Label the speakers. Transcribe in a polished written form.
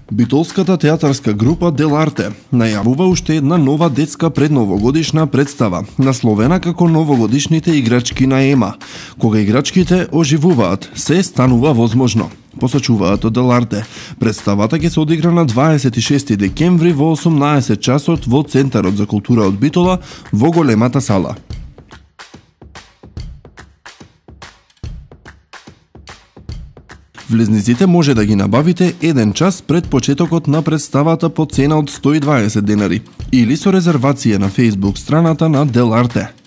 Speaker 1: Битолската театарска група Дел Арте најавува уште една нова детска предновогодишна представа, насловена како Новогодишните играчки на Ема. Кога играчките оживуваат, се станува возможно, посочуваат од Дел Арте. Представата ќе се одигра на 26 декември во 18 часот во Центарот за култура од Битола во големата сала. Влезниците може да ги набавите еден час пред почетокот на представата по цена од 120 денари или со резервација на Facebook страната на Дел Арте.